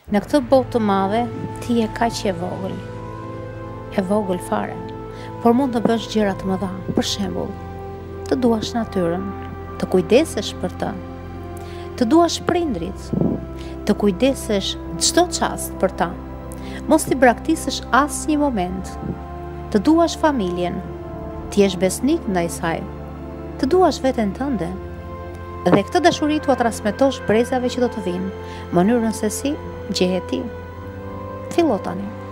Në këtë botë të madhe, ti je kaq e vogël fare, por mund të bësh gjëra të mëdha. Për shembull, të duash natyrën, të kujdesesh për të, të duash prindrit, të kujdesesh çdo çast për ta, mos t'i braktisësh asnjë moment, të duash familjen, të jesh besnik ndaj saj, të duash veten tënde, dhe këtë dashuri t'ua transmetosh brezave që do të vinë, mënyrën se si gjehet ti. Fillo tani.